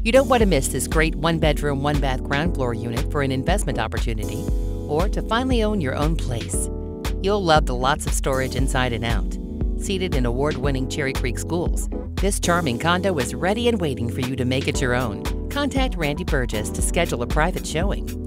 You don't want to miss this great one-bedroom, one-bath ground floor unit for an investment opportunity or to finally own your own place. You'll love the lots of storage inside and out. Seated in award-winning Cherry Creek schools, this charming condo is ready and waiting for you to make it your own. Contact Randy Burgess to schedule a private showing.